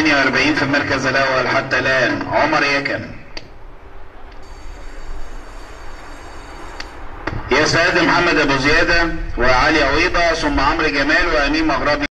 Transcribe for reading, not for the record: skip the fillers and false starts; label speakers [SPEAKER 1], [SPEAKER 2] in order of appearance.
[SPEAKER 1] 48 في المركز الاول حتى الان عمر يكن. يا سيد محمد ابو زياده وعلي عويضه ثم عمرو جمال وامين مغربي.